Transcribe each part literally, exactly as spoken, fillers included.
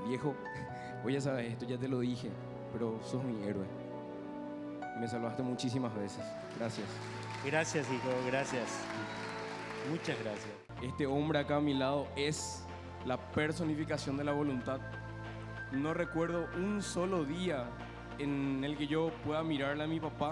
viejo, vos ya sabes, esto ya te lo dije, pero sos mi héroe. Me salvaste muchísimas veces. Gracias. Gracias, hijo, gracias. Muchas gracias. Este hombre acá a mi lado es la personificación de la voluntad. No recuerdo un solo día en el que yo pueda mirarle a mi papá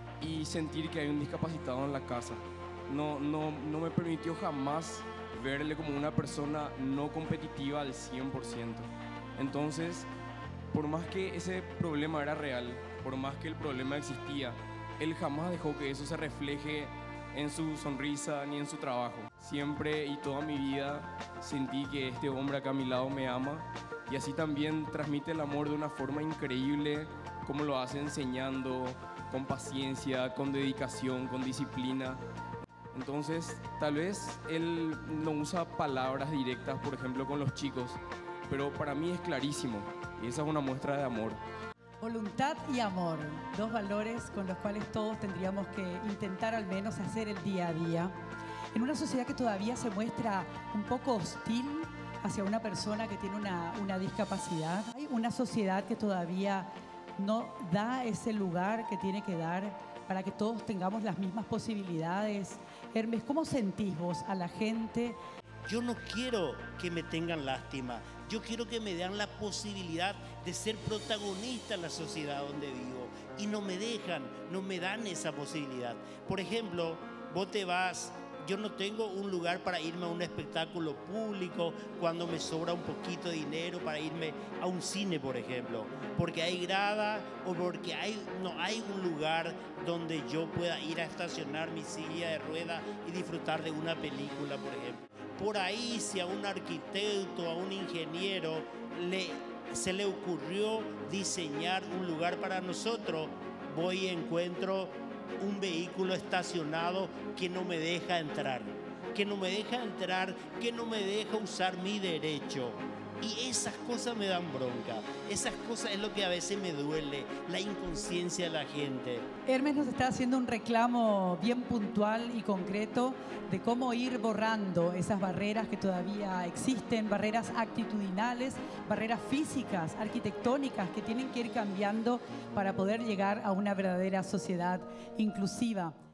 y sentir que hay un discapacitado en la casa. No, no, no me permitió jamás verle como una persona no competitiva al cien por ciento. Entonces, por más que ese problema era real, por más que el problema existía, él jamás dejó que eso se refleje en su sonrisa ni en su trabajo. Siempre y toda mi vida sentí que este hombre acá a mi lado me ama y así también transmite el amor de una forma increíble, como lo hace enseñando, con paciencia, con dedicación, con disciplina. Entonces, tal vez él no usa palabras directas, por ejemplo, con los chicos, pero para mí es clarísimo y esa es una muestra de amor. Voluntad y amor, dos valores con los cuales todos tendríamos que intentar al menos hacer el día a día. En una sociedad que todavía se muestra un poco hostil hacia una persona que tiene una, una discapacidad, hay una sociedad que todavía no da ese lugar que tiene que dar para que todos tengamos las mismas posibilidades. Hermes, ¿cómo sentís vos a la gente? Yo no quiero que me tengan lástima. Yo quiero que me den la posibilidad de ser protagonista en la sociedad donde vivo. Y no me dejan, no me dan esa posibilidad. Por ejemplo, vos te vas, yo no tengo un lugar para irme a un espectáculo público cuando me sobra un poquito de dinero para irme a un cine, por ejemplo. Porque hay grada o porque hay, no hay un lugar donde yo pueda ir a estacionar mi silla de rueda y disfrutar de una película, por ejemplo. Por ahí, si a un arquitecto, a un ingeniero, le, se le ocurrió diseñar un lugar para nosotros, voy y encuentro un vehículo estacionado que no me deja entrar, que no me deja entrar, que no me deja usar mi derecho. Y esas cosas me dan bronca, esas cosas es lo que a veces me duele, la inconsciencia de la gente. Hermes nos está haciendo un reclamo bien puntual y concreto de cómo ir borrando esas barreras que todavía existen, barreras actitudinales, barreras físicas, arquitectónicas, que tienen que ir cambiando para poder llegar a una verdadera sociedad inclusiva.